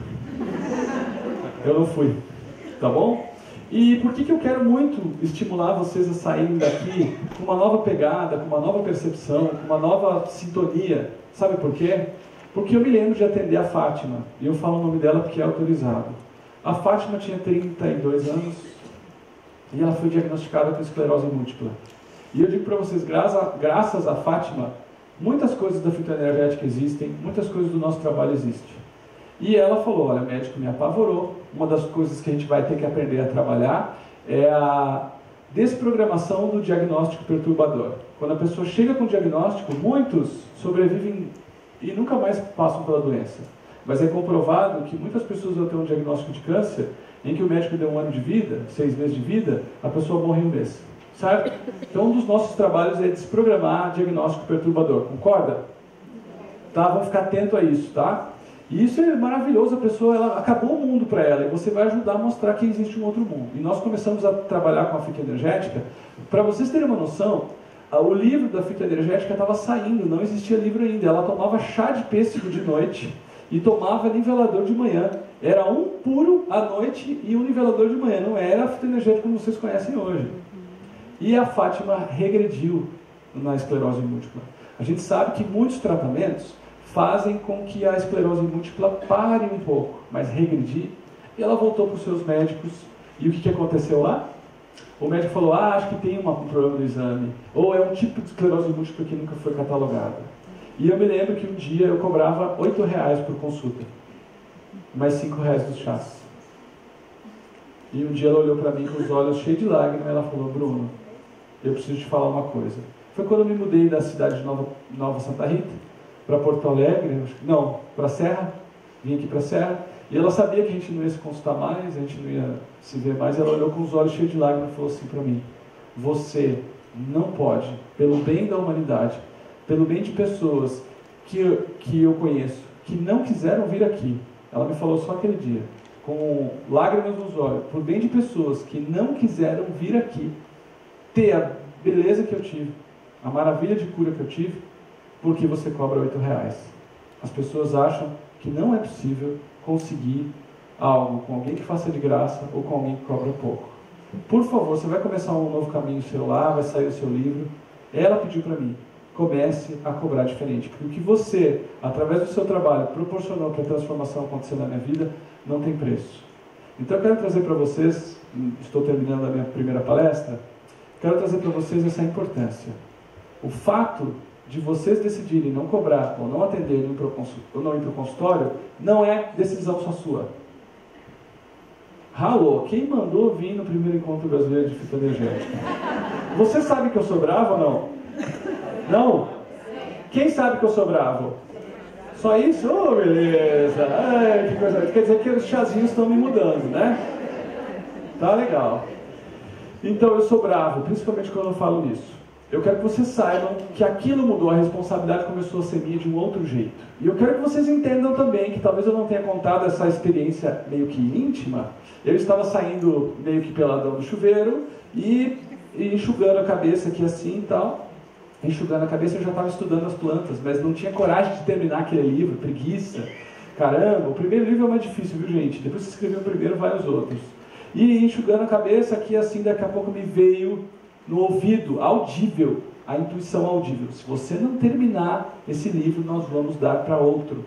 S1: Eu não fui. Tá bom? E por que eu quero muito estimular vocês a saírem daqui com uma nova pegada, com uma nova percepção, com uma nova sintonia? Sabe por quê? Porque eu me lembro de atender a Fátima. E eu falo o nome dela porque é autorizado. A Fátima tinha 32 anos e ela foi diagnosticada com esclerose múltipla. E eu digo para vocês, graças a Fátima, muitas coisas da fitoenergética existem, muitas coisas do nosso trabalho existem. E ela falou, olha, o médico me apavorou, uma das coisas que a gente vai ter que aprender a trabalhar é a desprogramação do diagnóstico perturbador. Quando a pessoa chega com o diagnóstico, muitos sobrevivem e nunca mais passam pela doença. Mas é comprovado que muitas pessoas vão ter um diagnóstico de câncer em que o médico deu 1 ano de vida, 6 meses de vida, a pessoa morre em 1 mês. Certo? Então, um dos nossos trabalhos é desprogramar diagnóstico perturbador. Concorda? Tá? Vamos ficar atento a isso, tá? E isso é maravilhoso, a pessoa, ela acabou o mundo para ela, e você vai ajudar a mostrar que existe um outro mundo. E nós começamos a trabalhar com a fitoenergética. Para vocês terem uma noção, o livro da fitoenergética estava saindo, não existia livro ainda. Ela tomava chá de pêssego de noite e tomava nivelador de manhã. Era um puro à noite e um nivelador de manhã. Não era a fitoenergética como vocês conhecem hoje. E a Fátima regrediu na esclerose múltipla. A gente sabe que muitos tratamentos fazem com que a esclerose múltipla pare um pouco, mas regredir. E ela voltou para os seus médicos. E o que aconteceu lá? O médico falou, acho que tem um problema no exame. Ou é um tipo de esclerose múltipla que nunca foi catalogada. E eu me lembro que um dia eu cobrava R$8 por consulta, mais R$5 dos chás. E um dia ela olhou para mim com os olhos cheios de lágrimas e ela falou, Bruno, eu preciso te falar uma coisa. Foi quando eu me mudei da cidade de Nova Santa Rita para Porto Alegre, não, para Serra, vim aqui para Serra, e ela sabia que a gente não ia se consultar mais, a gente não ia se ver mais, e ela olhou com os olhos cheios de lágrimas e falou assim para mim, você não pode, pelo bem da humanidade, pelo bem de pessoas que eu conheço, que não quiseram vir aqui, ela me falou só aquele dia, com lágrimas nos olhos, por bem de pessoas que não quiseram vir aqui, ter a beleza que eu tive, a maravilha de cura que eu tive, porque você cobra R$8. As pessoas acham que não é possível conseguir algo com alguém que faça de graça ou com alguém que cobra pouco. Por favor, você vai começar um novo caminho seu lá, vai sair o seu livro. Ela pediu para mim, comece a cobrar diferente, porque o que você, através do seu trabalho, proporcionou para a transformação acontecer na minha vida, não tem preço. Então eu quero trazer para vocês, estou terminando a minha primeira palestra, quero trazer para vocês essa importância. O fato de vocês decidirem não cobrar ou não atender ou não ir para o consultório, não é decisão só sua. Alô, quem mandou vir no primeiro encontro brasileiro de fitoenergética? Você sabe que eu sou bravo ou não? Não? Quem sabe que eu sou bravo? Só isso? Oh, beleza! Ai, que coisa. Quer dizer que os chazinhos estão me mudando, né? Tá legal. Então eu sou bravo, principalmente quando eu falo nisso. Eu quero que vocês saibam que aquilo mudou, a responsabilidade começou a ser minha de um outro jeito. E eu quero que vocês entendam também que talvez eu não tenha contado essa experiência meio que íntima. Eu estava saindo meio que peladão do chuveiro e enxugando a cabeça aqui assim e tal. Enxugando a cabeça, eu já estava estudando as plantas, mas não tinha coragem de terminar aquele livro, preguiça. Caramba, o primeiro livro é mais difícil, viu, gente? Depois que você escrever o primeiro, vai os outros. E enxugando a cabeça aqui assim, daqui a pouco me veio no ouvido, audível, a intuição audível. Se você não terminar esse livro, nós vamos dar para outro.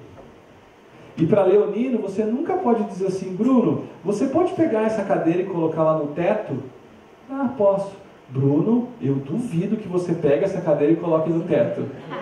S1: E para Leonino, você nunca pode dizer assim, Bruno, você pode pegar essa cadeira e colocar lá no teto? Ah, posso. Bruno, eu duvido que você pegue essa cadeira e coloque no teto.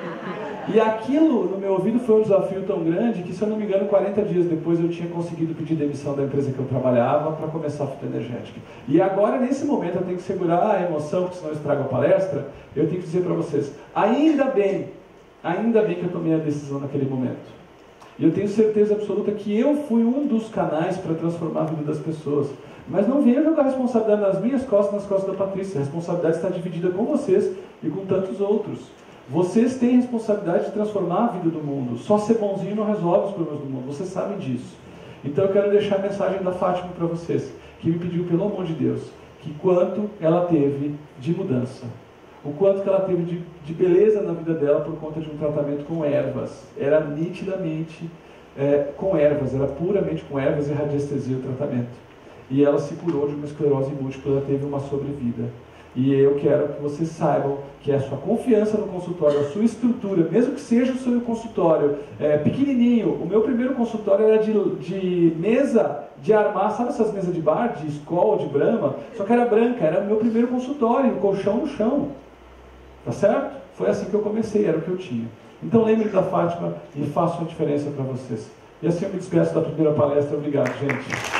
S1: E aquilo no meu ouvido foi um desafio tão grande que, se eu não me engano, 40 dias depois eu tinha conseguido pedir demissão da empresa que eu trabalhava para começar a fitoenergética. E agora, nesse momento, eu tenho que segurar a emoção, porque senão eu estrago a palestra. Eu tenho que dizer para vocês, ainda bem que eu tomei a decisão naquele momento. E eu tenho certeza absoluta que eu fui um dos canais para transformar a vida das pessoas. Mas não venha jogar a responsabilidade nas minhas costas, nas costas da Patrícia. A responsabilidade está dividida com vocês e com tantos outros. Vocês têm a responsabilidade de transformar a vida do mundo. Só ser bonzinho não resolve os problemas do mundo. Vocês sabem disso. Então eu quero deixar a mensagem da Fátima para vocês, que me pediu, pelo amor de Deus, que quanto ela teve de mudança. O quanto que ela teve de beleza na vida dela por conta de um tratamento com ervas. Era nitidamente com ervas, era puramente com ervas e radiestesia o tratamento. E ela se curou de uma esclerose múltipla, ela teve uma sobrevida. E eu quero que vocês saibam que a sua confiança no consultório, a sua estrutura, mesmo que seja o seu consultório pequenininho, o meu primeiro consultório era de mesa de armar, sabe essas mesas de bar, de Skol, de Brahma? Só que era branca, era o meu primeiro consultório, o colchão no chão. Tá certo? Foi assim que eu comecei, era o que eu tinha. Então lembre da Fátima e faça uma diferença para vocês. E assim eu me despeço da primeira palestra. Obrigado, gente.